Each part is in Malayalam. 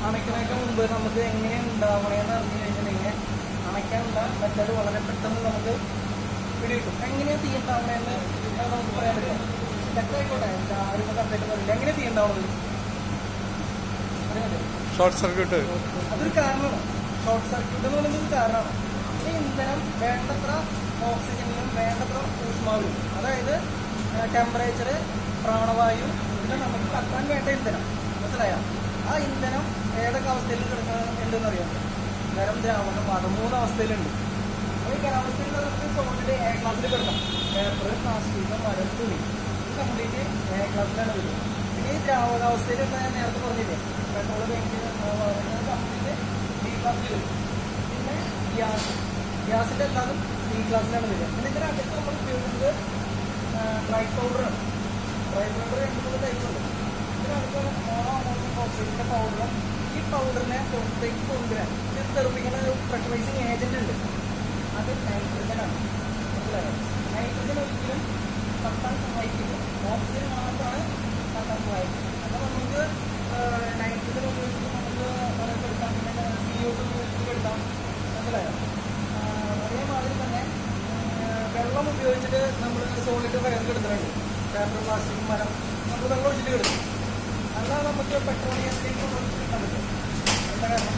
അണയ്ക്കുന്നതിന് മുമ്പ് നമുക്ക് എങ്ങനെയാണ് ഉണ്ടാവണേന്ന് അറിഞ്ഞു കഴിഞ്ഞിട്ടുണ്ടെങ്കിൽ അണയ്ക്കാനുള്ള മെത്തേഡ് വളരെ പെട്ടെന്ന് നമുക്ക് പിടികിട്ടും. എങ്ങനെയാണ് തീ ഉണ്ടാവണേന്ന് നമുക്ക് പറയാൻ പറ്റും. തെറ്റായിക്കോട്ടെ, ആരും കറക്റ്റായിട്ട് പറയില്ല. എങ്ങനെയാണ് തീ ഉണ്ടാവുന്നത്? ഷോർട്ട് സർക്യൂട്ട് അതൊരു കാരണമാണ്. ഷോർട്ട് സർക്യൂട്ട് എന്ന് പറയുന്നത് ഒരു കാരണമാണ്. ഈ ഇന്ധനം വേണ്ടത്ര ഓക്സിജനിലും വേണ്ടത്ര ഊഷ്മാവിലും, അതായത് ടെമ്പറേച്ചർ, പ്രാണവായു, പിന്നെ നമുക്ക് കത്താൻ വേണ്ട ഇന്ധനം, മനസ്സിലായോ? ആ ഇന്ധനം ഏതൊക്കെ അവസ്ഥയിൽ ഉണ്ടെന്ന് അറിയാം. ഗരം, ദ്രാവകം, വാതം 3 അവസ്ഥയിലുണ്ട്. ഈ ഗരാവസ്ഥയിൽ നമുക്ക് സോളിഡ് എ ക്ലാസ്സിൽ കിടക്കണം. പേപ്പർ, പ്ലാസ്റ്റിക്, മരം, തുണി, ഇത് കംപ്ലീറ്റ് എ ക്ലാസ്സിലാണ് വരുന്നത്. പിന്നെ ഈ ദ്രാവകാവസ്ഥയിൽ ഞാൻ നേരത്തെ പറഞ്ഞില്ലേ, പെട്രോൾ, ബെഞ്ചിൻ കംപ്ലീറ്റ് ബി ക്ലാസ്സിൽ വരും. പിന്നെ ഗ്യാസിൻ്റെ എല്ലാതും സി ക്ലാസ്സിലാണ് വരിക. പിന്നെ ഇതിന് അടുത്ത് നമ്മൾ ഉപയോഗിക്കുന്നത് ഡ്രൈ പൗഡറാണ്. ഡ്രൈ പൗഡർ 2-3 ടൈപ്പുണ്ട്. ഇതിനടുത്ത് മോണോ ഓക്സൈഡിൻ്റെ പൗഡറും. ഈ പൗഡറിനെ പുറത്തേക്ക് കൊണ്ടുവരാൻ ഇത് തെറിപ്പിക്കുന്ന ഒരു പ്രഷറൈസിങ് ഏജന്റ് ഉണ്ട്. അത് നൈട്രജനാണ്. മനസ്സിലായോ? നൈട്രജൻ ഒരിക്കലും കത്താൻ സഹായിക്കില്ല, ഓക്സിജൻ മാത്രമാണ് കത്താൻ സഹായിക്കുന്നത്. അപ്പോൾ നമുക്ക് നൈട്രജൻ ഉപയോഗിച്ച് നമുക്ക് എടുക്കാം, പിന്നെ CO2 ഉപയോഗിച്ച് എടുക്കാം, മനസ്സിലായോ? അതേമാതിരി തന്നെ വെള്ളം ഉപയോഗിച്ചിട്ട് നമ്മൾ സോളിഡ് ഫയർ എടുത്തിട്ടുണ്ട്. പേപ്പർ, പ്ലാസ്റ്റിക്, മരം നമ്മൾ വെള്ളം ഒഴിച്ചിട്ട് കിടക്കും. അല്ലാതെ നമുക്ക് പെട്രോളിയത്തിലേക്ക് കിട്ടാൻ പറ്റും. എന്താ കാരണം?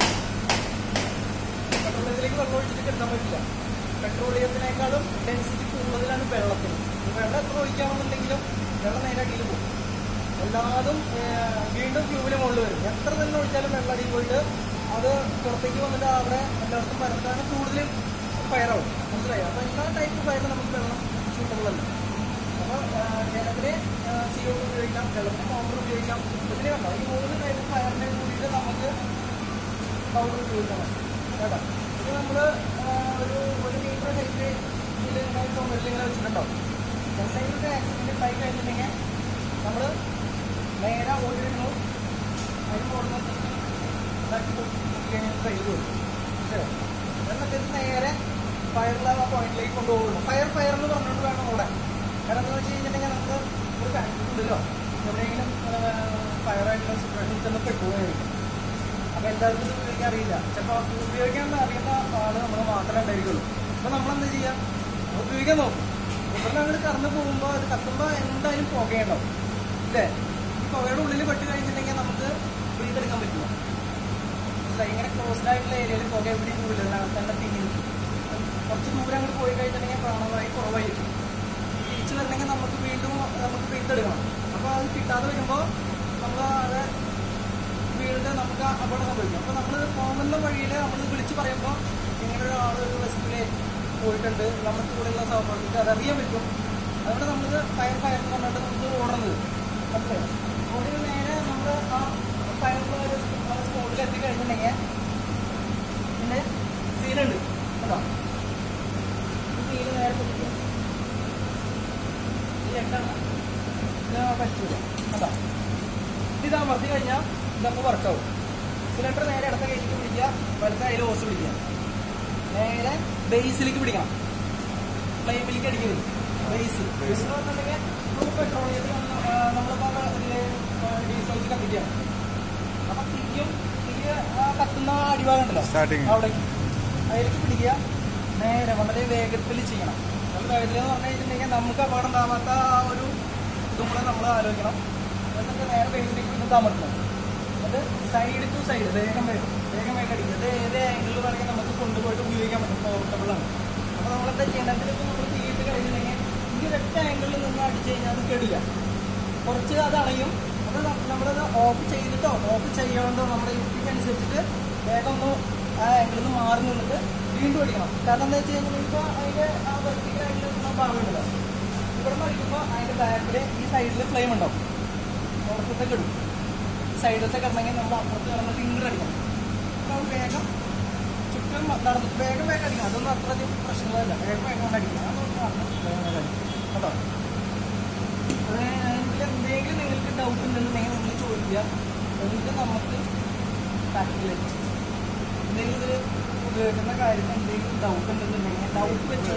പെട്രോളിയത്തിലേക്ക് വെള്ളം ഒഴിച്ചിട്ട് കിട്ടാൻ പറ്റില്ല. പെട്രോളിയത്തിനേക്കാളും ഡെൻസിറ്റി കൂടുതലാണ് വെള്ളത്തിന്. വെള്ളം എത്ര ഒഴിക്കാമെന്നുണ്ടെങ്കിലും വെള്ളം നേരെ അടിയിൽ പോകും. എല്ലാതും വീണ്ടും ഫ്യൂവിന് മുകളിൽ വരും. എത്ര തന്നെ ഒഴിച്ചാലും വെള്ളം അടിയിൽ പോയിട്ട് അത് പുറത്തേക്ക് വന്നിട്ട് അവിടെ എല്ലാവർക്കും പരത്താണ് കൂടുതൽ ഫയറാവും, മനസ്സിലായി? അപ്പോൾ എല്ലാ ടൈപ്പ് ഫയറിൽ നമുക്ക് വെള്ളം സൂട്ടബിൾ അല്ല. അപ്പോൾ ജലത്തിന് CO2 ഉപയോഗിക്കാം, വെള്ളത്തിന് പൗഡർ ഉപയോഗിക്കാം. ഇതിന് കണ്ടോ, ഈ 3 ടൈപ്പ് ഫയറിനെ കൂടിയിട്ട് നമുക്ക് പൗഡർ ഉപയോഗിക്കണം കേട്ടോ. ഇത് നമ്മൾ ഒരു മീറ്റർ ഹൈറ്റ് ഇതിലിങ്ങനെ ചുമരിലിങ്ങനെ വെച്ചിട്ടുണ്ടാവും. എന്തെങ്കിലും ആക്സിഡൻറ്റ് ഉണ്ടായി കഴിഞ്ഞിട്ടുണ്ടെങ്കിൽ നമ്മൾ നേരെ ഓടി വരുന്നു, അതിന് പോകുന്ന കയ്യിൽ കൊടുക്കും. എന്നിട്ട് ഇത് നേരെ ഫയറിലെ ആ പോയിന്റിലേക്ക് കൊണ്ടുപോകുന്നു. ഫയർ എന്ന് പറഞ്ഞുകൊണ്ട് വേണം ഓടാൻ. കാരണം എന്താണെന്ന് വെച്ച് കഴിഞ്ഞിട്ടുണ്ടെങ്കിൽ നമുക്ക് ഒരു ഫാക്ടറി ഉണ്ടല്ലോ, എവിടെയെങ്കിലും ഫയറായിട്ടുള്ള സിറ്റുവേഷൻ ചെന്ന് പെട്ടുപോയിരിക്കും. അപ്പോൾ എല്ലാവർക്കും ഇത് ഉപയോഗിക്കാൻ അറിയില്ല. ചിലപ്പോൾ ഉപയോഗിക്കാൻ അറിയുന്ന ആൾ നമ്മൾ മാത്രമേ ഉണ്ടായിരിക്കുള്ളൂ. അപ്പോൾ നമ്മളെന്താ ചെയ്യുക? ഉപയോഗിക്കാൻ നോക്കും. ഇവിടെ ഞങ്ങൾ കറന്ന് പോകുമ്പോൾ അത് കത്തുമ്പോൾ എന്തായാലും പുകയുണ്ടാവും, ഇല്ലേ? ഈ പുകയുടെ ഉള്ളിൽ പെട്ട് കഴിഞ്ഞിട്ടുണ്ടെങ്കിൽ നമുക്ക് ബ്രീത്തെടുക്കാൻ പറ്റില്ല. ഇങ്ങനെ ക്ലോസ്ഡ് ആയിട്ടുള്ള ഏരിയയിൽ പുക എവിടെയും പോയില്ല, അതിനകത്ത് തന്നെ തിങ്ങി നിൽക്കും. കുറച്ച് ദൂരം അങ്ങോട്ട് പോയി കഴിഞ്ഞിട്ടുണ്ടെങ്കിൽ പ്രാണവായു കുറവായിരിക്കും. തിരിച്ചു വരണമെങ്കിൽ നമുക്ക് വീണ്ടും നമുക്ക് ബ്രീത്തെടുക്കണം. അപ്പോൾ അത് കിട്ടാതെ വരുമ്പോൾ നമ്മൾ അത് വീണ്ടും നമുക്ക് അപകടം സംഭവിക്കും. അപ്പോൾ നമ്മൾ പോകുന്ന വഴിയിൽ നമ്മൾ വിളിച്ച് പറയുമ്പോൾ ഇങ്ങനെ ഒരാൾ ഒരു ബസ്സിൽ പോയിട്ടുണ്ട്, നമുക്ക് കൂടെയുള്ള സഹപ്രവർത്തിക്ക് അതറിയാൻ പറ്റും. അതുകൊണ്ട് നമ്മൾ ഫയർ എന്ന് പറഞ്ഞിട്ട് നമുക്ക് ഓടുന്നത് മനസ്സിലായി. ഓടി നേരെ നമ്മൾ ആ ഫയർ സ്പോട്ടിൽ എത്തിക്കഴിഞ്ഞിട്ടുണ്ടെങ്കിൽ പിന്നെ സീലുണ്ട് കേട്ടോ. ഈ സീല് നേരെ പൊട്ടിക്കുക. ഈ എട്ടാണ് പറ്റൂല കേട്ടോ. ഇത് അമർത്തി കഴിഞ്ഞാൽ ഇതപ്പോൾ വർക്കാവും. സിലിണ്ടർ നേരെ ഇടത്ത കയ്യിലേക്ക് പിടിക്കുക, വലത്തെ കയ്യിൽ ഹോസ് പിടിക്കുക, നേരെ ബേസിലേക്ക് പിടിക്കണം. ഫ്ലെയിമിലേക്ക് അടിക്കരുത്. ബേസ് എന്ന് പറഞ്ഞിട്ടുണ്ടെങ്കിൽ നമുക്ക് പെട്രോളിയത്തിൽ നമ്മളിപ്പോൾ ഡീസൽ വെച്ച് കത്തിക്കുകയാണ്. അപ്പം തീ കത്തുന്ന അടിഭാഗം ഉണ്ടല്ലോ, അവിടേക്ക് അതിലേക്ക് പിടിക്കുക. നേരെ വളരെ വേഗത്തിൽ ചെയ്യണം. നല്ല വേഗത്തിൽ എന്ന് പറഞ്ഞു കഴിഞ്ഞിട്ടുണ്ടെങ്കിൽ നമുക്ക് അപകടം ഉണ്ടാവാത്ത ആ ഒരു ഇതും കൂടെ നമ്മൾ ആലോചിക്കണം. എന്നിട്ട് നേരെ ബേസിലേക്ക് പിടിച്ച് അമർത്തണം. അത് സൈഡ് ടു സൈഡ് വേഗം അടിക്കുക. അത് ഏത് ആംഗിളിൽ വേണമെങ്കിൽ നമുക്ക് കൊണ്ടുപോയിട്ട് ഉപയോഗിക്കാൻ പറ്റും, പോർട്ടബിളാണ്. അപ്പോൾ നമ്മളെന്താ ചെയ്യേണ്ടത്? ഇപ്പോൾ നമ്മൾ തീയിട്ട് കഴിഞ്ഞിട്ടുണ്ടെങ്കിൽ ഈ ഒരൊറ്റ ആംഗിളിൽ നിന്ന് അടിച്ചു കഴിഞ്ഞാൽ അത് കെടില്ല. കുറച്ച് അത് അണയും. അത് നമ്മളത് ഓഫ് ചെയ്തിട്ടോ ഓഫ് ചെയ്യാണ്ടോ നമ്മുടെ യുക്തിക്കനുസരിച്ചിട്ട് വേഗം ഒന്ന് ആ ആംഗിളിൽ നിന്ന് മാറി നിന്നിട്ട് വീണ്ടും അടിക്കണം. കാരണം എന്താ വെച്ച് കഴിഞ്ഞാൽ ഇപ്പോൾ അതിൻ്റെ ആ വെർട്ടിക്കൽ ആംഗിളിൽ നിൽക്കുന്ന ഭാഗമുണ്ടല്ലോ, ഇവിടെ നിന്ന് അടിക്കുമ്പോൾ അതിൻ്റെ ബാക്കിൽ ഈ സൈഡിൽ ഫ്ലെയിം ഉണ്ടാവും. പുറത്തേക്ക് ഇടും. സൈഡിലത്തെ കിടന്നെങ്കിൽ നമ്മൾ അപ്പുറത്ത് കിടന്നിട്ട് ഇങ്ങോട്ട് അടിക്കണം. അപ്പോൾ വേഗം ചുറ്റും നടന്നിട്ട് വേഗം അടിക്കണം. അതൊന്നും അത്രയധികം പ്രശ്നങ്ങളല്ല. വേഗം അടിക്കണം. അതൊന്നും കേട്ടോ. എന്തെങ്കിലും നിങ്ങൾക്ക് ഡൗട്ട് ഉണ്ടെന്നുണ്ടെങ്കിൽ നിങ്ങൾ ചോദിക്കുക. എന്നിട്ട് നമുക്ക് കാൽക്കുലേറ്റ് എന്തെങ്കിലും ഇതിൽ ഉപയോഗിക്കുന്ന കാര്യത്തിൽ എന്തെങ്കിലും ഡൗട്ട് ഉണ്ടെന്നുണ്ടെങ്കിൽ ഡൗട്ട് വെച്ച്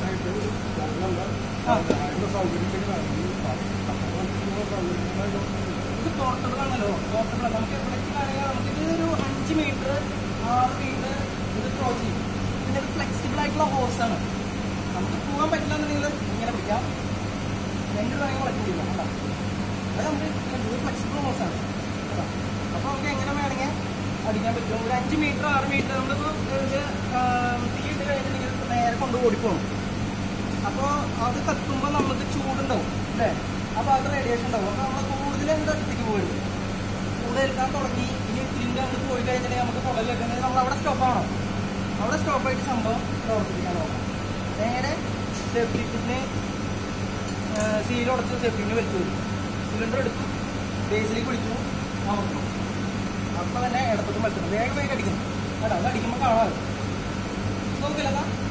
സൗകര്യം നമുക്ക് പോർട്ടബിൾ ആണല്ലോ, പോർട്ടബിൾ നമുക്ക് എവിടേക്ക് കാണിക്കാം. നമുക്കിത് ഒരു 5 മീറ്റർ 6 മീറ്റർ ഇത് ത്രോ ചെയ്യും. പിന്നെ ഇത് ഫ്ലെക്സിബിൾ ആയിട്ടുള്ള ഹോസാണ്. നമുക്ക് പോകാൻ പറ്റില്ല എന്നുണ്ടെങ്കിൽ ഇങ്ങനെ പിടിക്കാം, 2 വേണമെങ്കിൽ വളർത്തി പിടിക്കാം കേട്ടോ. അത് നമുക്ക് ഫ്ലെക്സിബിൾ ഹോസാണ് കേട്ടോ. അപ്പോൾ നമുക്ക് എങ്ങനെ വേണമെങ്കിൽ അടിക്കാൻ പറ്റും. ഒരു 5 മീറ്റർ 6 മീറ്റർ നമ്മളിപ്പോൾ തീ ഇട്ട് കഴിഞ്ഞിട്ടുണ്ടെങ്കിൽ നേരെ കൊണ്ട് ഓടിപ്പോകും. അപ്പോൾ അത് കത്തുമ്പോൾ നമുക്ക് ചൂടുണ്ടാവും അല്ലേ, അപ്പോൾ അത് റേഡിയേഷൻ ഉണ്ടാവും. അപ്പോൾ നമ്മൾ കൂടുതൽ എന്താ അടുത്തേക്ക് പോകരുത്. ചൂട് എടുക്കാൻ തുടങ്ങി ഇനി ഇതിൻ്റെ അങ്ങോട്ട് പോയി കഴിഞ്ഞിട്ടുണ്ടെങ്കിൽ നമുക്ക് പുറകിൽ വെക്കുന്നത് നമ്മൾ അവിടെ സ്റ്റോപ്പ് ആവണം. അവിടെ സ്റ്റോപ്പായിട്ട് സംഭവം പ്രവർത്തിക്കാൻ നോക്കാം. നേരെ സേഫ്റ്റി പിന്നിന് സീലുടച്ച് സേഫ്റ്റി പിന്നിന് വലിച്ചു വരും. സിലിണ്ടർ എടുത്തു ബേസിലേക്ക് പിടിച്ചു അമർത്തും. അപ്പം തന്നെ ഇടത്തോട്ടും വലിക്കണം. വേഗം വേഗം അടിക്കണം കേട്ടോ. അത് അടിക്കുമ്പോൾ കാണാതെ നോക്കില്ല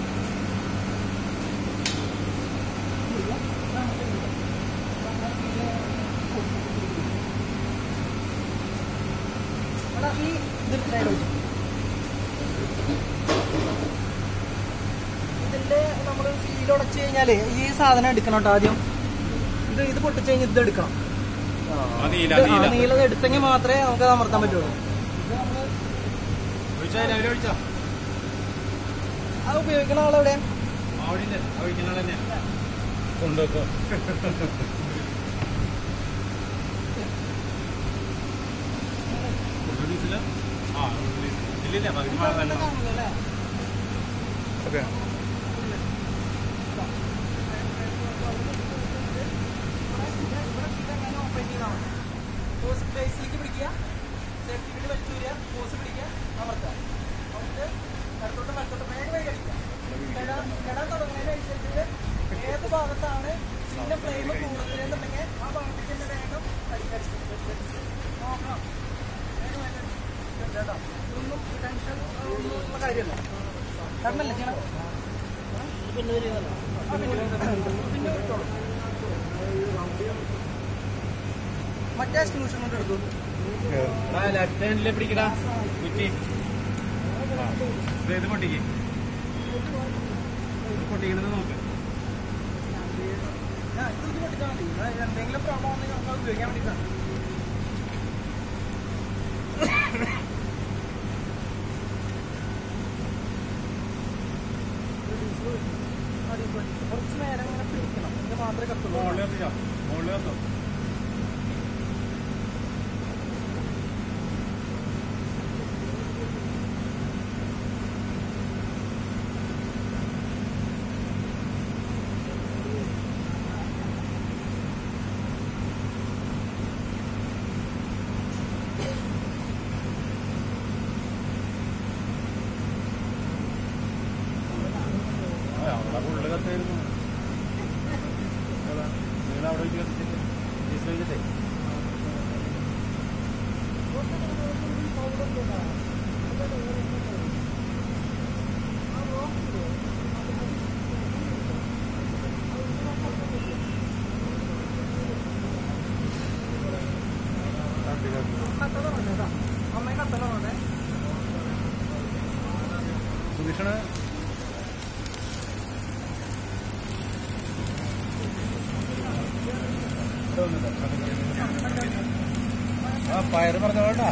ഈ ഇതിന്റെ നമ്മൾ സീലുടച്ച് കഴിഞ്ഞാല് ഈ സാധനം എടുക്കണം കേട്ടോ. ആദ്യം ഇത് പൊട്ടിച്ച് കഴിഞ്ഞ് ഇത് എടുക്കണം. നീലത് എടുത്തെങ്കിൽ മാത്രമേ നമുക്ക് അമർത്താൻ പറ്റുള്ളൂ. അത് ഉപയോഗിക്കുന്ന ആളെവിടെ കൊണ്ടുവെക്കോ? ഓക്കെ ബേസിലേക്ക് പിടിക്കുക, സേഫ്റ്റി പിടി വലിച്ചു വരിക, പോസ് പിടിക്കുക, അമർത്തുക. നമുക്ക് അടുത്തോട്ട് മലത്തോട്ട് വേഗം വേഗം അടിക്കുക. കിടാൻ തുടങ്ങുന്നതിനനുസരിച്ച് ഏത് ഭാഗത്താണ് ഇതിന്റെ ഫ്ലെയിം കൂടുതലെന്നുണ്ടെങ്കിൽ ആ ഭാഗത്തേക്ക് തന്നെ വേഗം അടിക്കടിക്കും നോക്കണം. വേഗം വേഗം കേട്ടോ. ഇതൊന്നും ടെൻഷൻ ഒന്നും കാര്യമല്ല. കണ്ണല്ലേ ചെയ്യണം. പിന്നെ വിട്ടോളൂ. മറ്റേ എക്സ്ക്ലൂഷൻ കൊണ്ട് എടുത്തു. ലെഫ്റ്റ് ഹാൻഡിലെ പിടിക്കടാ കുറ്റി. ഇത് പൊട്ടിക്ക്, പൊട്ടിക്കണത് നോക്ക്. ഇത് പൊട്ടിച്ചാൽ മതി. എന്തെങ്കിലും പ്രോബ്ലം ഉണ്ടെങ്കിൽ നമുക്ക് അത് ഉപയോഗിക്കാൻ വേണ്ടിയിട്ടാണ്. കുറച്ച് നേരം ഇങ്ങനെ പിടിക്കണം. ഇത് മാത്രമേ കത്തുള്ളൂ. മുകളിൽ കത്തോ? ഉള്ളിൽ കത്തായിരുന്നു. നിങ്ങൾ അവിടെ വെച്ച് കത്തിച്ചിട്ട് ഡീസൽ വെച്ചിട്ടേ സുധീഷണ് ആ പയറ് പറഞ്ഞോട്ടാ.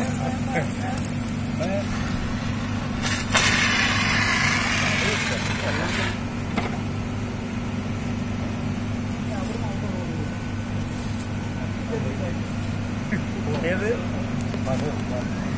ഏത്